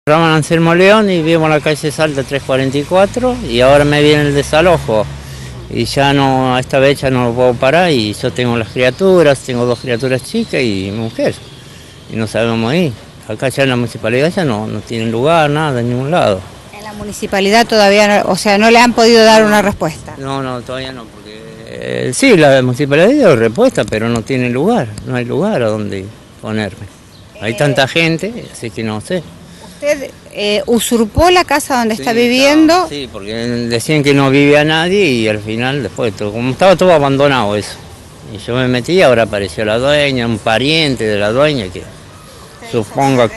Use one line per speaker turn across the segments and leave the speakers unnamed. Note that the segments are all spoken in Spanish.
Llaman Anselmo León y vivo en la calle Salta 344 y ahora me viene el desalojo y ya no, esta vez ya no lo puedo parar y yo tengo las criaturas, tengo 2 criaturas chicas y mi mujer y no sabemos ir. Acá ya en la municipalidad ya no tienen lugar, nada, en ningún lado.
En la municipalidad todavía, o sea, no le han podido dar una respuesta.
No, todavía no, porque sí, la municipalidad dio respuesta, pero no tiene lugar, no hay lugar a donde ponerme. Hay tanta gente, así que no sé.
¿Usted usurpó la casa donde está viviendo?
Sí, porque decían que no vivía nadie y al final después, como estaba todo abandonado eso. Y yo me metí y ahora apareció la dueña, un pariente de la dueña que supongo...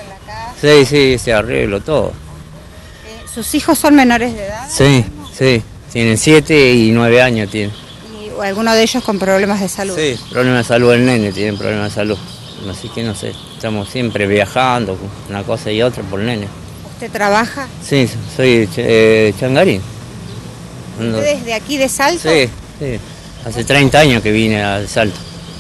Sí, se arreglo todo.
¿Sus hijos son menores de edad?
Sí, tienen 7 y 9 años tienen.
¿Y alguno de ellos con problemas de salud?
Sí, problemas de salud, el nene tiene problemas de salud. Así que no sé, estamos siempre viajando, una cosa y otra por el nene.
¿Usted trabaja?
Sí, soy changarín.
¿Usted es de aquí de Salto?
Sí, hace 30 años que vine a Salto.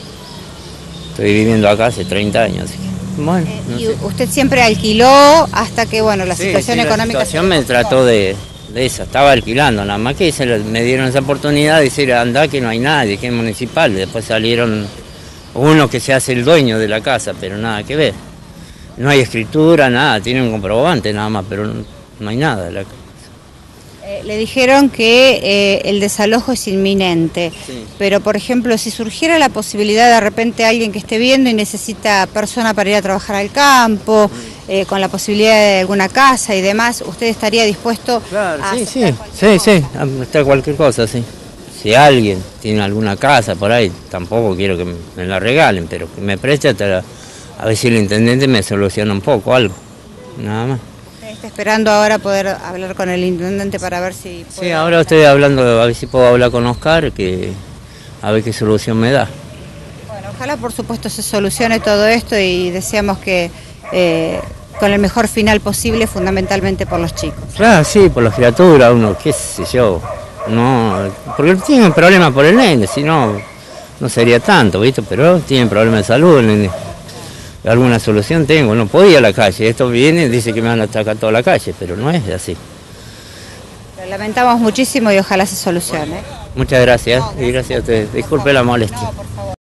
Estoy viviendo acá hace 30 años, así que, bueno, no
¿Y
sé.
usted siempre alquiló hasta que, bueno, la situación económica...
La situación me trató de esa, estaba alquilando, nada más que me dieron esa oportunidad de decir, anda que no hay nadie, que es municipal, después salieron uno que se hace el dueño de la casa, pero nada que ver. No hay escritura, nada, tiene un comprobante nada más, pero no hay nada de la casa.
Le dijeron que el desalojo es inminente,
Sí.
pero por ejemplo, si surgiera la posibilidad de repente alguien que esté viendo y necesita persona para ir a trabajar al campo, con la posibilidad de alguna casa y demás, ¿usted estaría dispuesto a aceptar
sí, a aceptar cualquier cosa, sí. Si alguien tiene alguna casa por ahí, tampoco quiero que me la regalen, pero que me preste a ver si el intendente me soluciona un poco algo, nada más.
¿Está esperando ahora poder hablar con el intendente para ver si puede...
Sí, ahora estoy hablando, a ver si puedo hablar con Oscar, a ver qué solución me da.
Bueno, ojalá por supuesto se solucione todo esto y deseamos que con el mejor final posible, fundamentalmente por los chicos.
Claro, sí, por las criaturas, uno, qué sé yo, no, porque tienen problemas por el nene, si no, no sería tanto, ¿viste? Pero tienen problemas de salud el nene. Alguna solución tengo, no puedo ir a la calle, esto viene, dice que me van a atacar toda la calle, pero no es así.
Lo lamentamos muchísimo y ojalá se solucione.
Muchas gracias, y gracias a ustedes, disculpe la molestia.